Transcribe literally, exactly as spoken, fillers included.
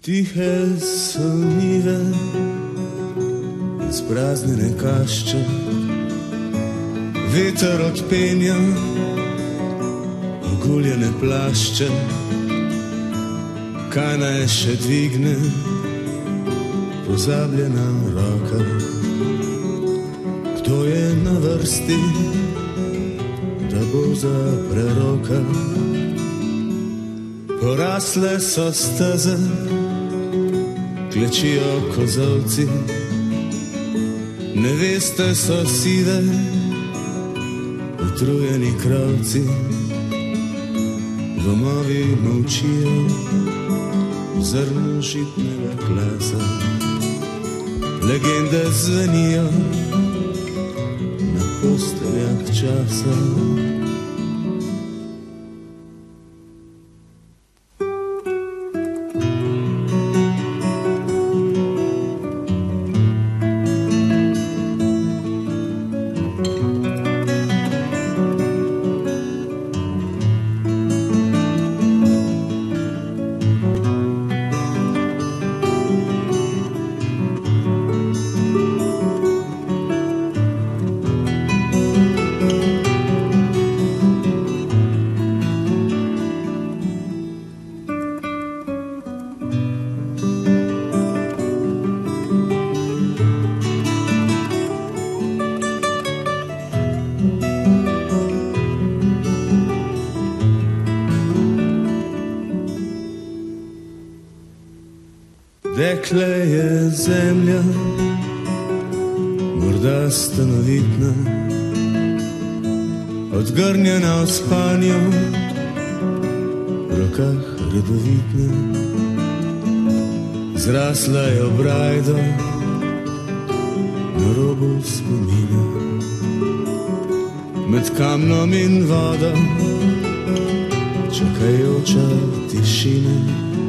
Tihe so njive, izpraznjene kašče, veter odpenja oguljene plašče. Kaj naj še dvigne pozabljena roka? Kdo je na vrsti, da bo za preroka? Porasle so steze, klečijo kozolci, neveste so sive, utrujeni kravci, domovi molčijo zrno žitnega glasa, legende zvenijo na posteljah časa. Dekle je zemlja, morda stanovitna, odgrnjena v spanju, v rokah redovitna. Zrasla je v brajdo, na robu spomina, med kamnom in vodo, čakajoča tišina.